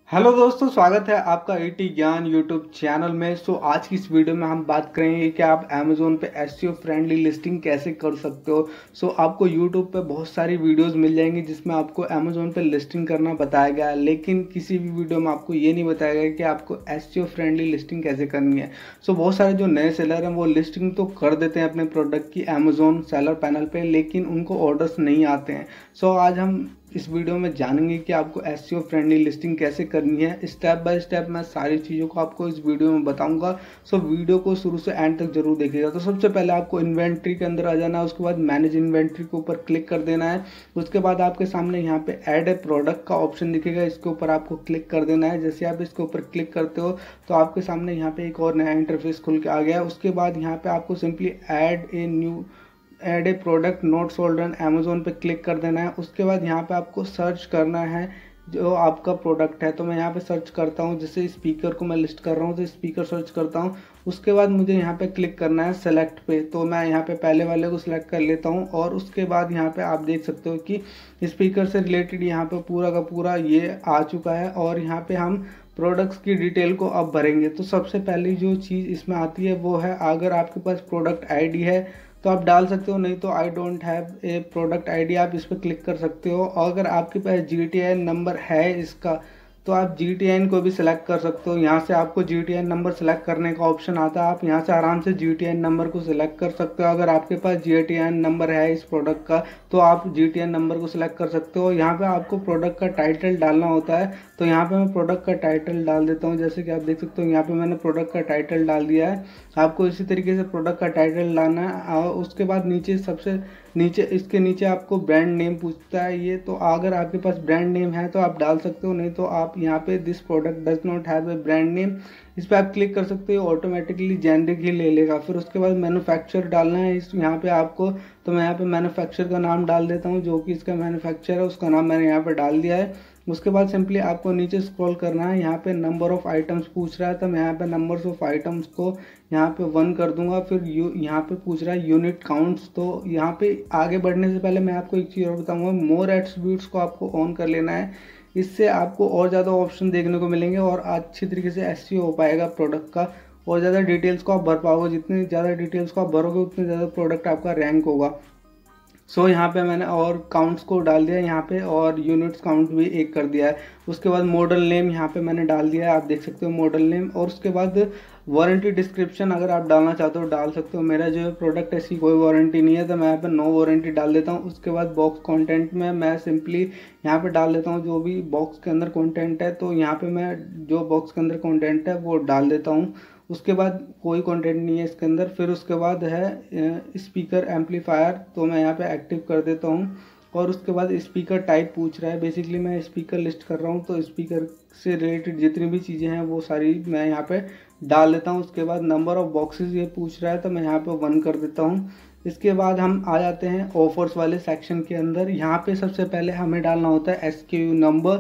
Hello दोस्तों, स्वागत है आपका ईटी ज्ञान यूट्यूब चैनल में। आज की इस वीडियो में हम बात करेंगे कि आप अमेजोन पे एसईओ फ्रेंडली लिस्टिंग कैसे कर सकते हो। आपको यूट्यूब पे बहुत सारी वीडियोस मिल जाएंगी जिसमें आपको अमेजोन पे लिस्टिंग करना बताया गया है, लेकिन किसी भी वीडियो में आपको ये नहीं बताया गया कि आपको एसईओ फ्रेंडली लिस्टिंग कैसे करनी है। बहुत सारे जो नए सेलर हैं वो लिस्टिंग तो कर देते हैं अपने प्रोडक्ट की अमेजोन सेलर पैनल पे, लेकिन उनको ऑर्डर्स नहीं आते हैं। आज हम इस वीडियो में जानेंगे कि आपको एसईओ फ्रेंडली लिस्टिंग कैसे करनी है। स्टेप बाय स्टेप मैं सारी चीज़ों को आपको इस वीडियो में बताऊंगा। वीडियो को शुरू से एंड तक जरूर देखिएगा। सबसे पहले आपको इन्वेंट्री के अंदर आ जाना है, उसके बाद मैनेज इन्वेंट्री के ऊपर क्लिक कर देना है। उसके बाद आपके सामने यहाँ पे ऐड ए प्रोडक्ट का ऑप्शन दिखेगा, इसके ऊपर आपको क्लिक कर देना है। जैसे आप इसके ऊपर क्लिक करते हो तो आपके सामने यहाँ पे एक और नया इंटरफेस खुल के आ गया है। उसके बाद यहाँ पे आपको simply add a product not sold on Amazon पे क्लिक कर देना है। उसके बाद यहाँ पे आपको सर्च करना है जो आपका प्रोडक्ट है। तो मैं यहाँ पे सर्च करता हूँ, जैसे स्पीकर को मैं लिस्ट कर रहा हूँ तो स्पीकर सर्च करता हूँ। उसके बाद मुझे यहाँ पे क्लिक करना है सेलेक्ट पे, तो मैं यहाँ पे पहले वाले को सिलेक्ट कर लेता हूँ। और उसके बाद यहाँ पे आप देख सकते हो कि स्पीकर से रिलेटेड यहाँ पे पूरा का पूरा ये आ चुका है। और यहाँ पे हम प्रोडक्ट्स की डिटेल को अब भरेंगे। तो सबसे पहली जो चीज़ इसमें आती है वो है, अगर आपके पास प्रोडक्ट आईडी है तो आप डाल सकते हो, नहीं तो I don't have a product ID आप इस पर क्लिक कर सकते हो। और अगर आपके पास GTIN नंबर है इसका तो आप GTIN को भी सिलेक्ट कर सकते हो। यहाँ से आपको GTIN नंबर सेलेक्ट करने का ऑप्शन आता है, आप यहाँ से आराम से GTIN नंबर को सिलेक्ट कर सकते हो। अगर आपके पास GTIN नंबर है इस प्रोडक्ट का तो आप GTIN नंबर को सिलेक्ट कर सकते हो। यहाँ पे आपको प्रोडक्ट का टाइटल डालना होता है, तो यहाँ पे मैं प्रोडक्ट का टाइटल डाल देता हूँ। जैसे कि आप देख सकते हो यहाँ पे मैंने प्रोडक्ट का टाइटल डाल दिया है। आपको इसी तरीके से प्रोडक्ट का टाइटल डालना है। और उसके बाद नीचे सबसे नीचे इसके नीचे आपको ब्रांड नेम पूछता है ये, तो अगर आपके पास ब्रांड नेम है तो आप डाल सकते हो, नहीं तो आप यहाँ पे this product does not have a brand name इस पर आप क्लिक कर सकते हो, ऑटोमेटिकली जेनरिक ही ले लेगा। फिर उसके बाद मैन्युफैक्चर डालना है इस यहाँ पे आपको, तो मैं यहाँ पे मैन्युफैक्चर का नाम डाल देता हूँ, जो कि इसका मैन्युफैक्चर है उसका नाम मैंने यहाँ पे डाल दिया है। उसके बाद सिंपली आपको नीचे स्क्रॉल करना है, यहाँ पे नंबर ऑफ आइटम्स पूछ रहा है तो मैं यहाँ पे नंबर्स ऑफ आइटम्स को यहाँ पे 1 कर दूंगा। फिर यहाँ पे पूछ रहा है यूनिट काउंट्स, तो यहाँ पे आगे बढ़ने से पहले मैं आपको एक चीज़ और बताऊंगा, मोर एट्रीब्यूट्स को आपको ऑन कर लेना है। इससे आपको और ज़्यादा ऑप्शन देखने को मिलेंगे और अच्छी तरीके से एसईओ हो पाएगा प्रोडक्ट का, और ज़्यादा डिटेल्स को आप भर पाओगे। जितनी ज़्यादा डिटेल्स को आप भरोगे उतने ज़्यादा प्रोडक्ट आपका रैंक होगा। यहाँ पे मैंने और काउंट्स को डाल दिया यहाँ पे, और यूनिट्स काउंट भी 1 कर दिया है। उसके बाद मॉडल नेम यहाँ पे मैंने डाल दिया है, आप देख सकते हो मॉडल नेम। और उसके बाद वारंटी डिस्क्रिप्शन अगर आप डालना चाहते हो डाल सकते हो। मेरा जो है प्रोडक्ट ऐसी कोई वारंटी नहीं है तो मैं यहाँ पे नो वारंटी डाल देता हूँ। उसके बाद बॉक्स कंटेंट में मैं सिंपली यहाँ पे डाल देता हूँ जो भी बॉक्स के अंदर कंटेंट है, तो यहाँ पे मैं जो बॉक्स के अंदर कंटेंट है वो डाल देता हूँ। उसके बाद कोई कंटेंट नहीं है इसके अंदर। फिर उसके बाद है स्पीकर एम्पलीफायर, तो मैं यहाँ पे एक्टिव कर देता हूँ। और उसके बाद स्पीकर टाइप पूछ रहा है, बेसिकली मैं स्पीकर लिस्ट कर रहा हूँ तो स्पीकर से रिलेटेड जितनी भी चीज़ें हैं वो सारी मैं यहाँ पे डाल देता हूँ। उसके बाद नंबर ऑफ बॉक्सेस ये पूछ रहा है तो मैं यहाँ पे 1 कर देता हूँ। इसके बाद हम आ जाते हैं ऑफर्स वाले सेक्शन के अंदर। यहाँ पे सबसे पहले हमें डालना होता है SKU नंबर।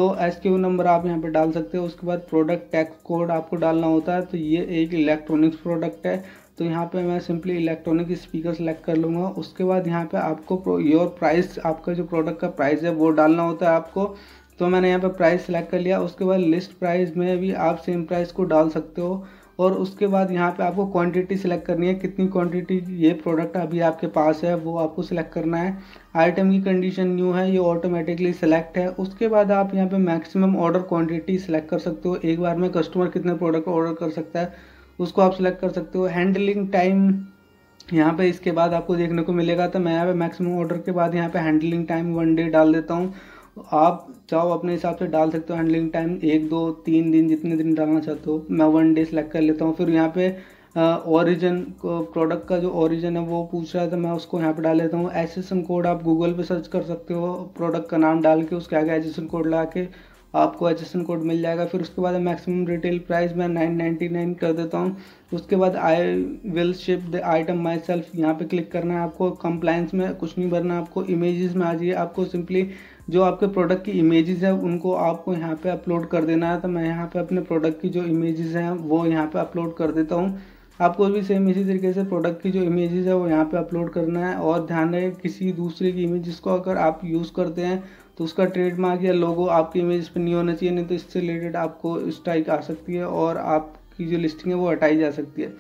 SKU नंबर आप यहाँ पे डाल सकते हो। उसके बाद प्रोडक्ट टैक्स कोड आपको डालना होता है, तो ये एक इलेक्ट्रॉनिक्स प्रोडक्ट है तो यहाँ पे मैं सिंपली इलेक्ट्रॉनिक स्पीकर सेलेक्ट कर लूँगा। उसके बाद यहाँ पे आपको योर प्राइस, आपका जो प्रोडक्ट का प्राइस है वो डालना होता है आपको, तो मैंने यहाँ पे प्राइस सेलेक्ट कर लिया। उसके बाद लिस्ट प्राइस में भी आप सेम प्राइस को डाल सकते हो। और उसके बाद यहाँ पे आपको क्वांटिटी सिलेक्ट करनी है, कितनी क्वांटिटी ये प्रोडक्ट अभी आपके पास है वो आपको सिलेक्ट करना है। आइटम की कंडीशन न्यू है, ये ऑटोमेटिकली सिलेक्ट है। उसके बाद आप यहाँ पे मैक्सिमम ऑर्डर क्वांटिटी सिलेक्ट कर सकते हो, एक बार में कस्टमर कितने प्रोडक्ट ऑर्डर कर सकता है उसको आप सिलेक्ट कर सकते हो। हैंडलिंग टाइम यहाँ पे इसके बाद आपको देखने को मिलेगा, तो मैं यहाँ पे मैक्सिमम ऑर्डर के बाद यहाँ पे हैंडलिंग टाइम 1 डे डाल देता हूँ। आप चाहो अपने हिसाब से डाल सकते हो हैंडलिंग टाइम, 1 2 3 दिन जितने दिन डालना चाहते हो। मैं 1 डे सेलेक्ट कर लेता हूँ। फिर यहाँ पे ओरिजिन प्रोडक्ट का जो ओरिजिन है वो पूछ रहा है तो मैं उसको यहाँ पे डाल लेता हूँ। एसएसएन कोड आप गूगल पे सर्च कर सकते हो, प्रोडक्ट का नाम डाल के उसके आगे एसएसएन कोड लगा के आपको एसएसएन कोड मिल जाएगा। फिर उसके बाद मैक्सिमम रिटेल प्राइस मैं 999 कर देता हूँ। उसके बाद I will ship the item myself, यहाँ पे क्लिक करना है आपको। कंप्लायंस में कुछ नहीं भरना आपको, इमेजेस में आ जाइए। आपको सिंपली जो आपके प्रोडक्ट की इमेजेस है उनको आपको यहाँ पे अपलोड कर देना है, तो मैं यहाँ पे अपने प्रोडक्ट की जो इमेजेस हैं वो यहाँ पे अपलोड कर देता हूँ। आपको भी सेम इसी तरीके से प्रोडक्ट की जो इमेजेस है वो यहाँ पे अपलोड करना है। और ध्यान रहे किसी दूसरे की इमेजेस को अगर आप यूज़ करते हैं तो उसका ट्रेडमार्क या लोगो आपकी इमेज पे नहीं होना चाहिए, नहीं तो इससे रिलेटेड आपको स्ट्राइक आ सकती है और आपकी जो लिस्टिंग है वो हटाई जा सकती है।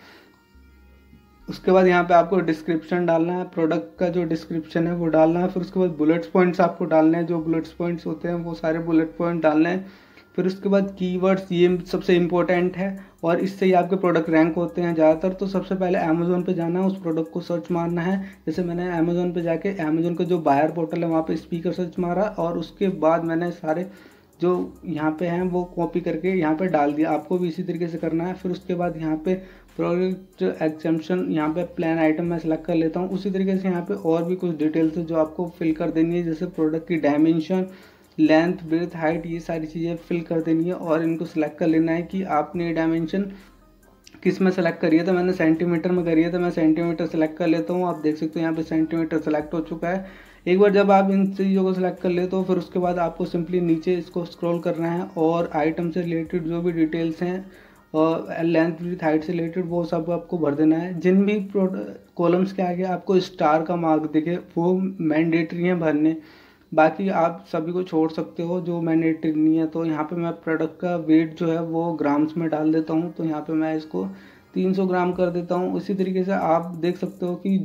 उसके बाद यहाँ पे आपको डिस्क्रिप्शन डालना है, प्रोडक्ट का जो डिस्क्रिप्शन है वो डालना है। फिर उसके बाद बुलेट्स पॉइंट्स आपको डालने हैं, जो बुलेट्स पॉइंट्स होते हैं वो सारे बुलेट पॉइंट डालने हैं। फिर उसके बाद कीवर्ड्स, ये सबसे इम्पोर्टेंट है और इससे ही आपके प्रोडक्ट रैंक होते हैं ज़्यादातर। तो सबसे पहले अमेजोन पे जाना है, उस प्रोडक्ट को सर्च मारना है। जैसे मैंने अमेजोन पे जाके अमेजोन का जो बायर पोर्टल है वहाँ पे स्पीकर सर्च मारा और उसके बाद मैंने सारे जो यहाँ पे हैं वो कॉपी करके यहाँ पे डाल दिया। आपको भी इसी तरीके से करना है। फिर उसके बाद यहाँ पे प्रोडक्ट एग्जाम्पशन, यहाँ पे प्लान आइटम मैं सेलेक्ट कर लेता हूँ। उसी तरीके से यहाँ पे और भी कुछ डिटेल्स है जो आपको फिल कर देनी है, जैसे प्रोडक्ट की डायमेंशन, लेंथ, ब्रेथ, हाइट, ये सारी चीज़ें फिल कर देनी है और इनको सिलेक्ट कर लेना है कि आपने डायमेंशन किस में सेलेक्ट करी है। तो मैंने सेंटीमीटर में करी है, तो मैं सेंटीमीटर सेलेक्ट कर लेता हूँ। आप देख सकते हो यहाँ पे सेंटीमीटर सेलेक्ट हो चुका है। एक बार जब आप इन चीज़ों को सिलेक्ट कर लेते हो, फिर उसके बाद आपको सिंपली नीचे इसको स्क्रॉल करना है और आइटम से रिलेटेड जो भी डिटेल्स हैं और लेंथ, ब्रेथ, हाइट से रिलेटेड वो सब आपको भर देना है। जिन भी कॉलम्स के आगे आपको स्टार का मार्क दिखे वो मैंडेटरी हैं भरने, बाकी आप सभी को छोड़ सकते हो जो मैंडेटरी नहीं है। तो यहाँ पे मैं प्रोडक्ट का वेट जो है वो ग्राम्स में डाल देता हूँ, तो यहाँ पे मैं इसको 300 ग्राम कर देता हूँ। उसी तरीके से आप देख सकते हो कि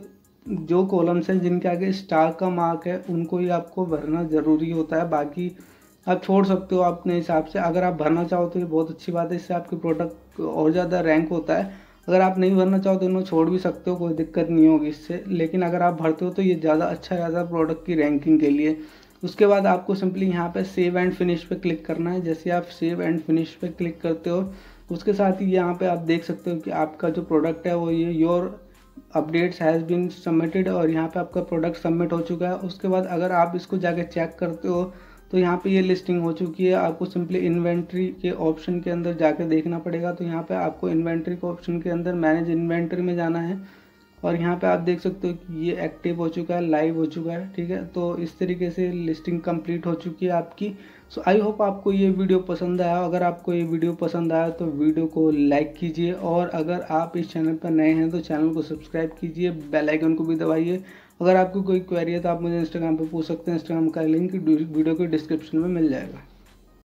जो कॉलम्स हैं जिनके आगे स्टार का मार्क है उनको ही आपको भरना ज़रूरी होता है, बाकी आप छोड़ सकते हो अपने हिसाब से। अगर आप भरना चाहो तो ये बहुत अच्छी बात है, इससे आपके प्रोडक्ट और ज़्यादा रैंक होता है। अगर आप नहीं भरना चाहो तो इन्हें छोड़ भी सकते हो, कोई दिक्कत नहीं होगी इससे, लेकिन अगर आप भरते हो तो ये ज़्यादा अच्छा रहता है प्रोडक्ट की रैंकिंग के लिए। उसके बाद आपको सिंपली यहाँ पे सेव एंड फिनिश पे क्लिक करना है। जैसे आप सेव एंड फिनिश पे क्लिक करते हो उसके साथ ही यहाँ पे आप देख सकते हो कि आपका जो प्रोडक्ट है वो ये your updates has been submitted, और यहाँ पे आपका प्रोडक्ट सबमिट हो चुका है। उसके बाद अगर आप इसको जाके चेक करते हो तो यहाँ पे ये लिस्टिंग हो चुकी है। आपको सिंपली इन्वेंट्री के ऑप्शन के अंदर जाके देखना पड़ेगा। तो यहाँ पे आपको इन्वेंट्री के ऑप्शन के अंदर मैनेज इन्वेंट्री में जाना है और यहाँ पे आप देख सकते हो कि ये एक्टिव हो चुका है, लाइव हो चुका है। ठीक है, तो इस तरीके से लिस्टिंग कंप्लीट हो चुकी है आपकी। सो आई होप आपको ये वीडियो पसंद आया। अगर आपको ये वीडियो पसंद आया तो वीडियो को लाइक कीजिए और अगर आप इस चैनल पर नए हैं तो चैनल को सब्सक्राइब कीजिए, बेल आइकन को भी दबाइए। अगर आपको कोई क्वेरी है तो आप मुझे इंस्टाग्राम पे पूछ सकते हैं, इंस्टाग्राम का लिंक वीडियो के डिस्क्रिप्शन में मिल जाएगा।